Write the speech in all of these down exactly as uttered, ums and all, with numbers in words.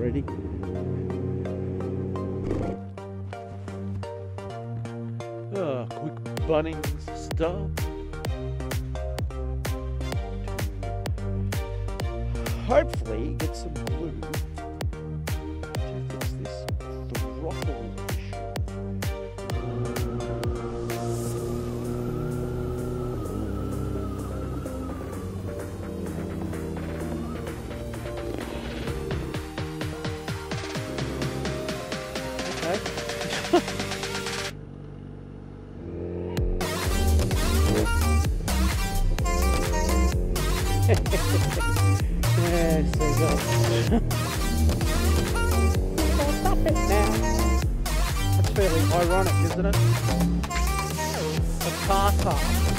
ready. Ah, quick Bunnings stop. Hopefully get some glue to fix this throttle issue. Yeah, so go. Stop it now. That's fairly ironic, isn't it? A Tata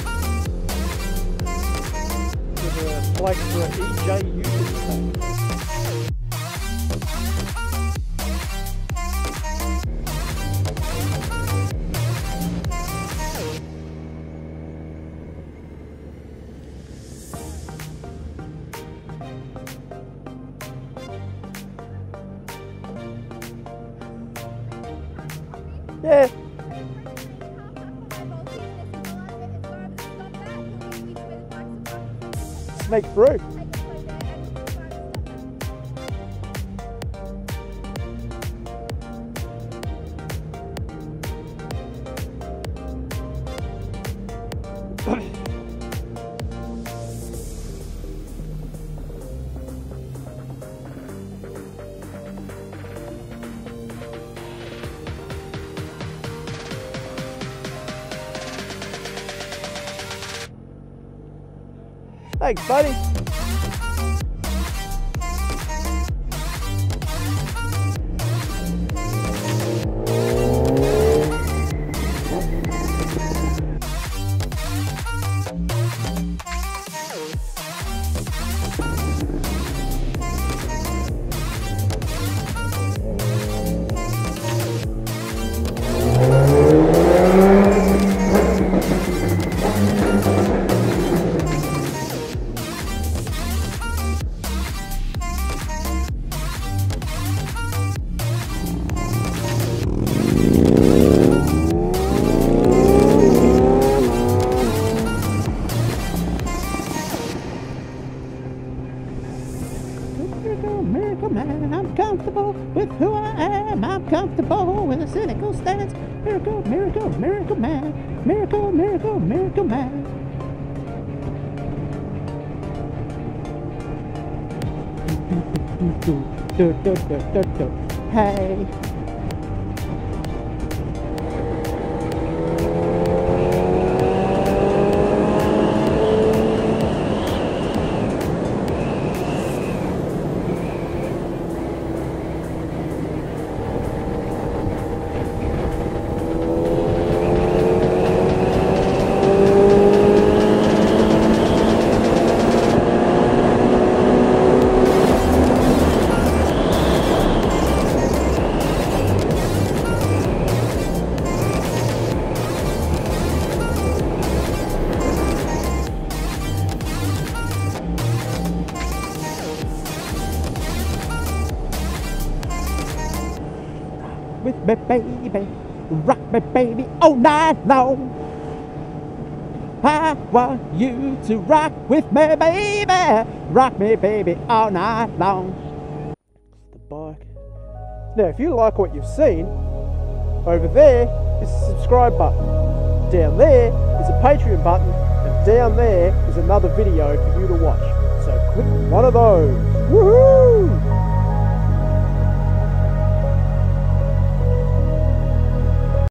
with a plate for an E J U. Yeah. Sneak through. Thanks, buddy. Miracle man, I'm comfortable with who I am. I'm comfortable with a cynical stance. Miracle, miracle, miracle man. Miracle, miracle, miracle man. Hey. With me, baby, rock me, baby, all night long. I want you to rock with me, baby, rock me, baby, all night long. The bike. Now, if you like what you've seen, over there is a subscribe button. Down there is a Patreon button, and down there is another video for you to watch. So click one of those. Woohoo!